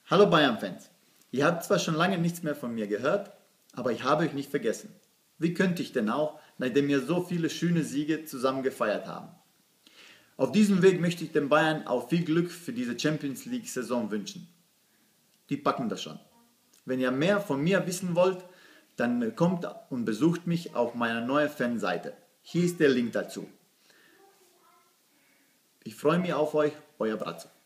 Hallo Bayern-Fans, ihr habt zwar schon lange nichts mehr von mir gehört, aber ich habe euch nicht vergessen. Wie könnte ich denn auch, nachdem wir so viele schöne Siege zusammen gefeiert haben? Auf diesem Weg möchte ich den Bayern auch viel Glück für diese Champions League-Saison wünschen. Die packen das schon. Wenn ihr mehr von mir wissen wollt, dann kommt und besucht mich auf meiner neuen Fanseite. Hier ist der Link dazu. Ich freue mich auf euch, euer Bratzo.